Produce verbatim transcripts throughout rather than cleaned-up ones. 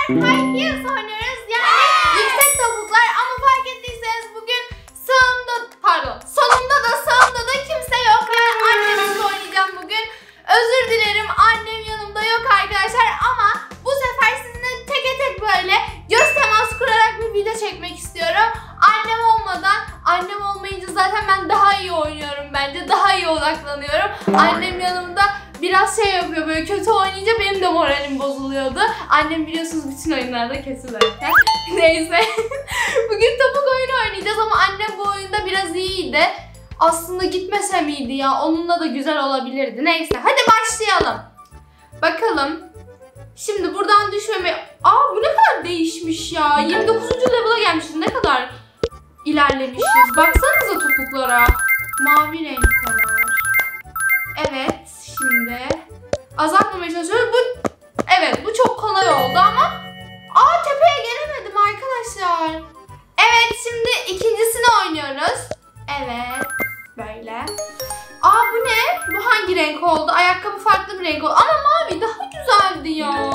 Herkes oynuyoruz yani yüksek topuklar ama fark ettiyseniz bugün sağımda pardon solumda da sağımda da kimse yok. Ben annemle oynayacağım bugün. Özür dilerim, annem yanımda yok arkadaşlar ama bu sefer sizinle teke tek böyle göz teması kurarak bir video çekmek istiyorum. Annem olmadan, annem olmayınca zaten ben daha iyi oynuyorum bence, daha iyi odaklanıyorum. Annem yanımda biraz şey yapıyor, böyle kötü oynayınca benim de moralim bozuluyordu. Annem biliyorsunuz bütün oyunlarda kötü zaten. Neyse. Bugün topuk oyunu oynayacağız ama annem bu oyunda biraz iyiydi. Aslında gitmese miydi ya? Onunla da güzel olabilirdi. Neyse hadi başlayalım. Bakalım. Şimdi buradan düşmeme... Aa bu ne kadar değişmiş ya. yirmi dokuzuncu level'a gelmişiz. Ne kadar ilerlemişiz. Baksanıza topuklara. Mavi renk var. Evet. Şimdi azaltmamaya çalışıyoruz. Bu, evet bu çok kolay oldu ama aa tepeye gelemedim arkadaşlar. Evet şimdi ikincisini oynuyoruz. Evet böyle. Aa bu ne? Bu hangi renk oldu? Ayakkabı farklı bir renk oldu ama mavi daha güzeldi ya.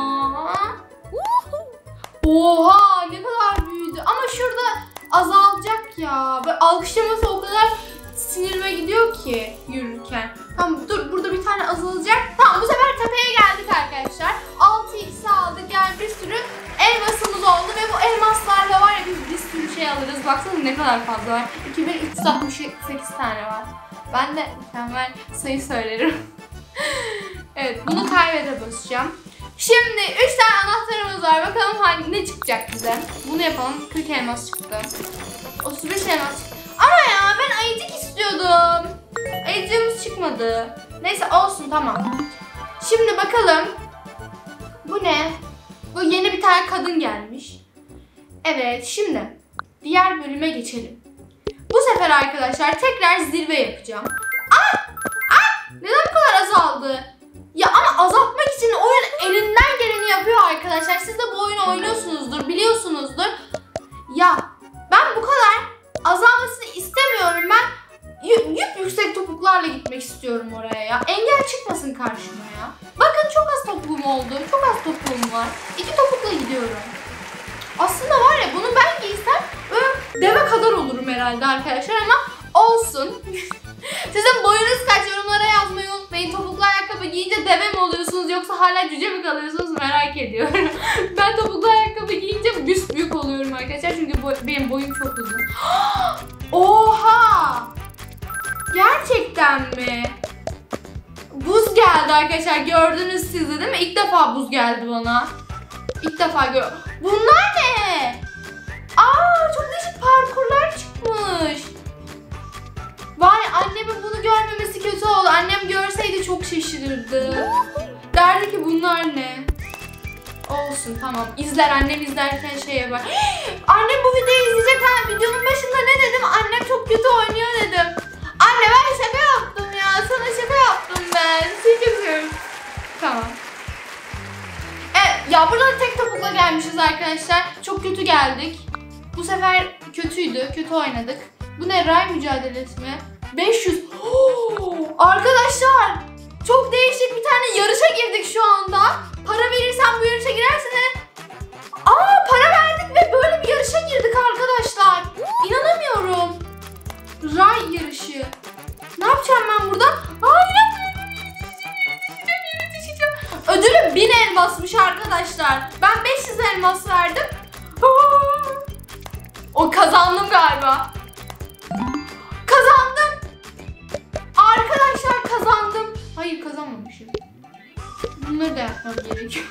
Oha ne kadar büyüdü ama şurada azalacak ya. Böyle alkışlaması o kadar sinirime gidiyor ki yürürken. Tamam dur burada bir tane azalacak. Tamam bu sefer tepeye geldik arkadaşlar. altı x aldık yani bir sürü elmasımız oldu ve bu elmaslarla var ya biz bir sürü şey alırız. Baksana ne kadar fazla var. iki bin üç yüz altmış sekiz tane var. Ben de mükemmel sayı söylerim. Evet bunu kaybede basacağım. Şimdi üç tane anahtarımız var. Bakalım hangi ne çıkacak bize. Bunu yapalım. kırk elmas çıktı. otuz beş elmas çıktı. Ama ya ben ayıcık istiyordum. Ayıcığımız çıkmadı. Neyse olsun tamam. Şimdi bakalım. Bu ne? Bu yeni bir tane kadın gelmiş. Evet şimdi diğer bölüme geçelim. Bu sefer arkadaşlar tekrar zirve yapacağım. Aa! Aa! Neden bu kadar azaldı? Ya ama azaltmak için oyun elinden geleni yapıyor arkadaşlar. Siz de bu oyunu oynuyorsunuzdur, biliyorsunuzdur. Ya ben bu kadar azalmasını istemiyorum. Ben yük yüksek topuklarla gitmek istiyorum oraya ya. Engel çıkmasın karşıma ya. Bakın çok az topuğum oldu. Çok az topuğum var. İki topukla gidiyorum. Aslında var ya bunu ben giysem böyle deve kadar olurum herhalde arkadaşlar ama olsun. Sizin boyunuz kaç? Yorumlara yazmayı unutmayın. Topuklu ayakkabı giyince deve mi oluyorsunuz yoksa hala cüce mi kalıyorsunuz merak ediyorum. Ben topuklu ayakkabı giyince büyük oluyorum arkadaşlar çünkü boy, benim boyum çok uzun. Oha! Gerçekten mi? Buz geldi arkadaşlar, gördünüz siz de değil mi? İlk defa buz geldi bana. İlk defa gör. Bunlar ne? Aa çok değişik parkurlar çıkmış. Vay annemin bunu görmemesi kötü oldu. Annem görseydi çok şaşırırdı. Derdi ki bunlar ne? Olsun tamam. İzler, annem izlerken şey yapar. Annem bu videoyu izleyecek. Ben videonun başında ne dedim? Annem çok kötü oynuyor dedim. Anne ben şaka yaptım ya. Sana şaka yaptım ben. Seni çok seviyorum. Tamam. Evet ya burada tek topukla gelmişiz arkadaşlar. Çok kötü geldik. Bu sefer kötüydü. Kötü oynadık. Bu ne? Ray mücadelesi mi? beş yüz. Oo, arkadaşlar çok değişik bir tane yarışa girdik şu anda. Para verirsen bu yarışa girersin. Aa para verdik ve böyle bir yarışa girdik arkadaşlar. İnanamıyorum. Ray yarışı. Ne yapacağım ben burada? Aa inanmıyorum. Ödülüm bin elmasmış arkadaşlar. Ben beş yüz elmas verdim. O kazandım galiba. Kazandım. Arkadaşlar kazandım. Hayır kazanmamışım. Bunları da yapmam gerekiyor.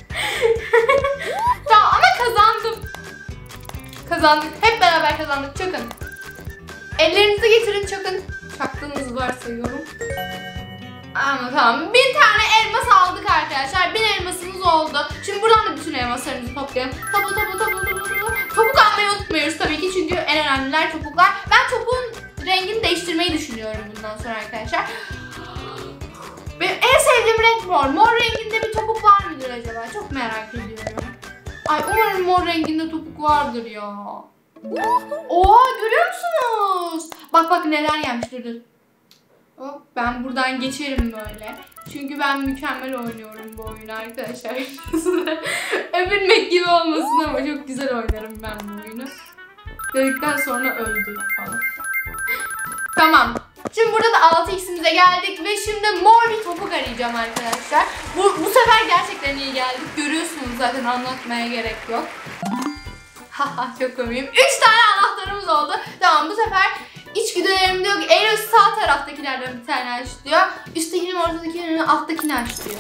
Tamam ama kazandım. Kazandık. Hep beraber kazandık. Çakın. Ellerinizi getirin çakın. Çaktığınızı varsayıyorum. Ama tamam. Bin tane elmas aldık arkadaşlar. Bin elmasımız oldu. Şimdi buradan da bütün elmaslarımızı toplayalım. Topu topu topu topu topu. Topuk almayı unutmuyoruz tabii ki çünkü en önemliler topuklar. Ben topuğun rengini değiştirmeyi düşünüyorum bundan sonra arkadaşlar. Benim en sevdiğim renk mor. Mor renginde bir topuk var mıdır acaba? Çok merak ediyorum. Ay umarım mor renginde topuk vardır ya. Oha görüyor musunuz? Bak bak neler gelmiş dur dur. Hop ben buradan geçerim böyle. Çünkü ben mükemmel oynuyorum bu oyunu arkadaşlar. Övünmek gibi olmasın ama çok güzel oynarım ben bu oyunu. Dedikten sonra öldü falan. Tamam. Şimdi burada da altı x'imize geldik ve şimdi mor bir topuk arayacağım arkadaşlar. Bu, bu sefer gerçekten iyi geldik. Görüyorsunuz zaten, anlatmaya gerek yok. Haha çok komiyim. üç tane anahtarımız oldu. Tamam, bu sefer içgüdülerim diyor ki en üst sağ taraftakilerden bir tane aç diyor. Üsttekinin, ortadakinin, alttakini aç diyor.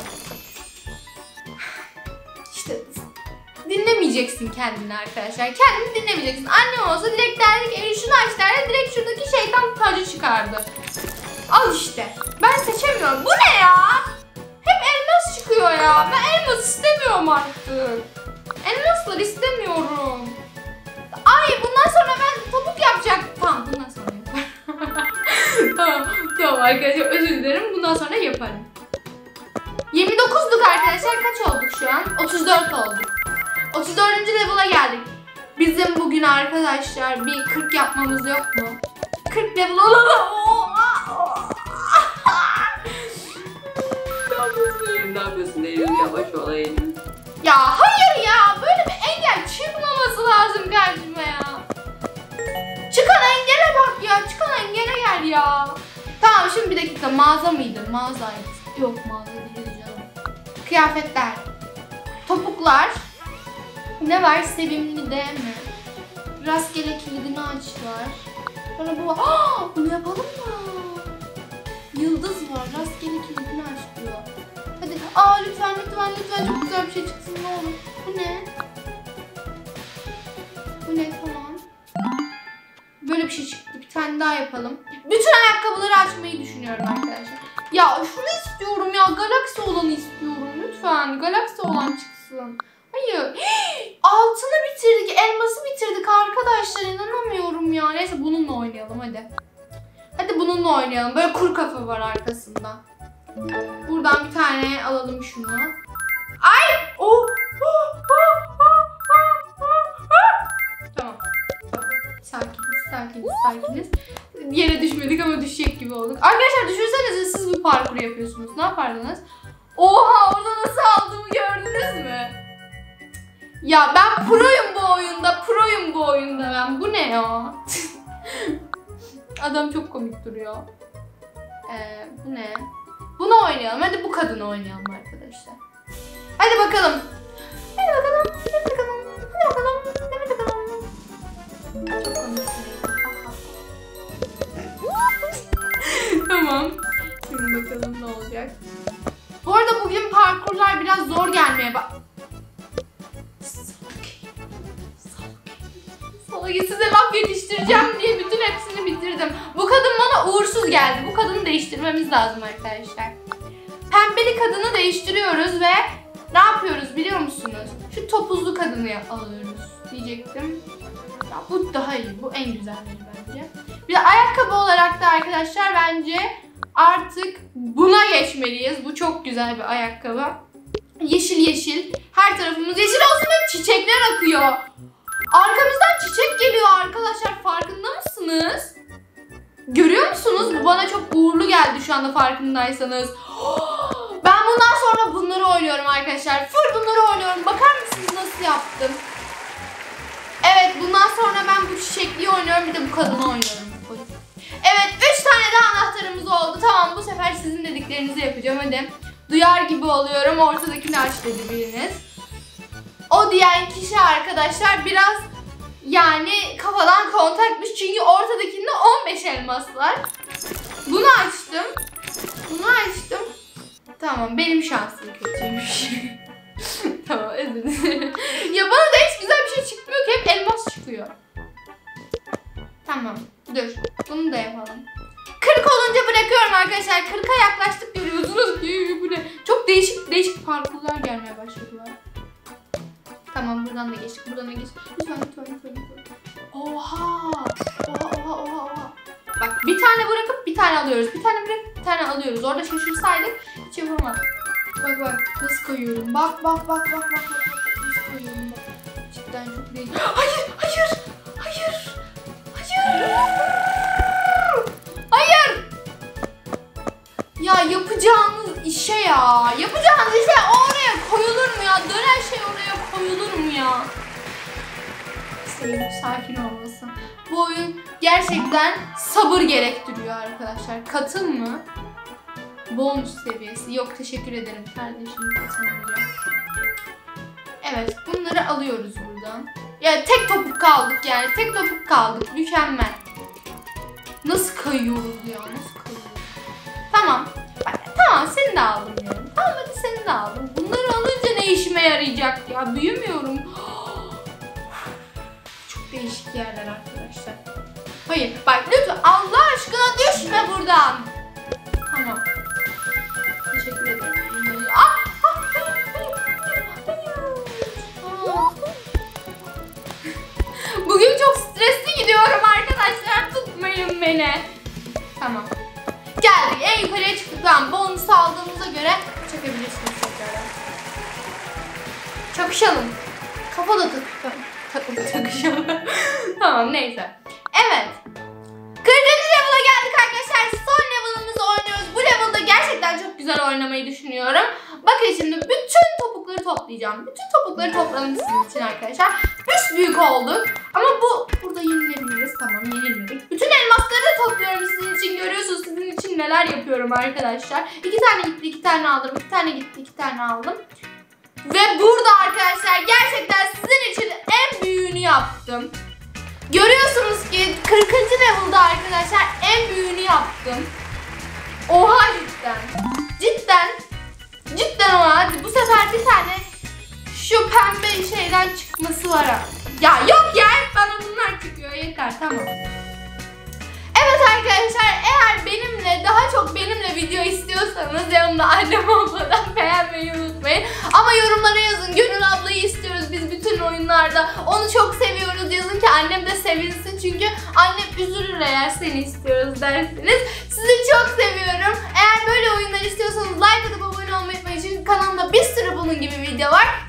İşte dinlemeyeceksin kendini arkadaşlar. Kendini dinlemeyeceksin. Annem olsa direkt derdi ki şunu aç derdi. Direkt şuradaki şeytan tacı çıkardı. Al işte. Ben seçemiyorum. Bu ne ya? Hep elmas çıkıyor ya. Ben elmas istemiyorum artık. Elmaslar istemiyorum. Ay bundan sonra ben topuk yapacak. Tamam bundan sonra yaparım. tamam, tamam arkadaşlar özür dilerim. Bundan sonra yaparım. yirmi dokuzduk arkadaşlar. Kaç olduk şu an? otuz dört olduk. otuz dördüncü level'a geldik. Bizim bugün arkadaşlar bir kırk yapmamız yok mu? kırk level olalım. Ne yapıyorsun? Ne yapıyorsun? Eylül yavaş ol Eylül. Ya hayır ya. Böyle bir engel çıkmaması lazım karşıma ya. Çıkan engele bak ya. Çıkan engele gel ya. Tamam şimdi bir dakika. Mağaza mıydı? Mağazaydı. Yok mağaza değil canım. Kıyafetler. Topuklar. Ne var? Sevimli de mi? Rastgele kilidini aç var. Sonra bu var. Aa, bunu yapalım mı? Yıldız var. Rastgele kilidini aç diyor. Hadi. Aa lütfen lütfen lütfen çok güzel bir şey çıksın ne olur. Bu ne? Bu ne? Tamam. Böyle bir şey çıktı. Bir tane daha yapalım. Bütün ayakkabıları açmayı düşünüyorum arkadaşlar. Ya şunu istiyorum ya. Galaksi olanı istiyorum. Lütfen. Galaksi olan çıksın. Hayır. Altını bitirdik. Elması bitirdik arkadaşlar. İnanamıyorum ya. Neyse bununla oynayalım hadi. Hadi bununla oynayalım. Böyle kuru kafa var arkasında. Buradan bir tane alalım şunu. Ay! Oh! Tamam. Sakiniz, sakiniz, sakiniz. Yere düşmedik ama düşecek gibi olduk. Arkadaşlar düşünsenize siz bir parkur yapıyorsunuz. Ne yapardınız? Oha! Orada nasıl aldığımı gördünüz mü? Ya ben proyum bu oyunda. Proyum bu oyunda ben. Bu ne ya? Adam çok komik duruyor. Ee, bu ne? Bunu oynayalım. Hadi bu kadını oynayalım arkadaşlar. Hadi bakalım. Hadi bakalım. Hadi bakalım. Hadi bakalım. Hadi bakalım. Çok komiksin. Tamam. Şimdi bakalım ne olacak. Bu arada bugün parkurlar biraz zor gelmeye bak. Size laf yetiştireceğim diye bütün hepsini bitirdim. Bu kadın bana uğursuz geldi. Bu kadını değiştirmemiz lazım arkadaşlar. Pembeli kadını değiştiriyoruz ve ne yapıyoruz biliyor musunuz? Şu topuzlu kadını alıyoruz diyecektim. Ya bu daha iyi. Bu en güzelleri bence. Bir de ayakkabı olarak da arkadaşlar bence artık buna geçmeliyiz. Bu çok güzel bir ayakkabı. Yeşil yeşil. Her tarafımız yeşil olsun ve çiçekler akıyor. Arkamızdan çiçek geliyor arkadaşlar. Farkında mısınız? Görüyor musunuz? Bu bana çok uğurlu geldi şu anda farkındaysanız. Ben bundan sonra bunları oynuyorum arkadaşlar. Full bunları oynuyorum. Bakar mısınız nasıl yaptım? Evet bundan sonra ben bu çiçekliği oynuyorum. Bir de bu kadını oynuyorum. Evet üç tane de anahtarımız oldu. Tamam bu sefer sizin dediklerinizi yapacağım. Hadi. Duyar gibi oluyorum. Ortadakini aç dedi biriniz. O diyen kişi arkadaşlar biraz yani kafadan kontakmış. Çünkü ortadakinde on beş elmas var. Bunu açtım. Bunu açtım. Tamam benim şansım kötüymüş. Tamam özür dilerim. Ya bana da hiç güzel bir şey çıkmıyor ki. Hep elmas çıkıyor. Tamam dur. Bunu da yapalım. kırk olunca bırakıyorum arkadaşlar. kırka yaklaştık görüyorsunuz. Bu ne? Çok değişik değişik parkurlar gelmeye başladılar. Tamam buradan da geçtik. Buradan da geçtik. Lütfen lütfen lütfen. lütfen. Oha. Oha oha oha oha. Bak bir tane bırakıp bir tane alıyoruz. Bir tane bırakıp bir tane alıyoruz. Orada şaşırsaydık hiç yapamadık. Bak bak nasıl koyuyorum. Bak bak bak bak bak bak. Nasıl koyuyorum bak. Cidden çok değil. Hayır hayır. Hayır. Hayır. Hayır. Ya yapacağınız işe ya. Yapacağınız işe oraya koyulur mu ya? Dönen şey oraya koyulur mu ya? Sevim sakin olmasın. Bu oyun gerçekten sabır gerektiriyor arkadaşlar. Katıl mı? Bonus seviyesi. Yok teşekkür ederim kardeşim. Katılmayacağım. Evet bunları alıyoruz buradan. Ya tek topuk kaldık yani. Tek topuk kaldık. Mükemmel. Nasıl kayıyoruz ya? Nasıl kayıyoruz? Tamam. Tamam seni de aldım yani. Tamam hadi seni de aldım. Bunları alınca ne işime yarayacak ya? Büyümüyorum. Çok değişik yerler arkadaşlar. Hayır bak lütfen Allah aşkına düşme buradan. Tamam. Teşekkür ederim. Ah, ah, hayır, hayır, hayır, hayır. Ah. Bugün çok stresli gidiyorum arkadaşlar. Tutmayın beni. Tamam. Geldik. En yukarıya çıktık. Tamam. Bonus aldığımıza göre çekebilirsiniz tekrar. Çakışalım. Kafa da takışalım. Tak takışalım. Tamam neyse. Evet. kırkıncı level'a geldik arkadaşlar. Son level'ımızı oynuyoruz. Bu level'da gerçekten çok güzel oynamayı düşünüyorum. Bakın şimdi bütün topukları toplayacağım. Bütün topukları topladım sizin için arkadaşlar. Üç büyük olduk. Ama bu burada yenilebiliriz. Tamam yenilmedik. Bütün elmasları da topluyorum sizin için. Görüyorsunuz sizin için neler yapıyorum arkadaşlar. İki tane gitti, iki tane aldım. İki tane gitti, iki tane aldım. Ve burada arkadaşlar gerçekten sizin için en büyüğünü yaptım. Görüyorsunuz ki kırkıncı level'da arkadaşlar en büyüğünü yaptım. Oha cidden. Cidden. Cidden oha. Bu sefer bir tane şu pembe şeyden çıkması var. Ya yok ya bana bunlar çıkıyor yeter tamam. Evet arkadaşlar eğer benimle daha çok benimle video istiyorsanız yanımda annem olmadan beğenmeyi unutmayın. Ama yorumlara yazın Gönül ablayı istiyoruz biz bütün oyunlarda. Onu çok seviyoruz yazın ki annem de sevinsin. Çünkü annem üzülür eğer seni istiyoruz dersiniz. Sizi çok seviyorum. Eğer böyle oyunlar istiyorsanız like atıp abone olmayı unutmayın. Çünkü kanalımda bir sürü bunun gibi video var.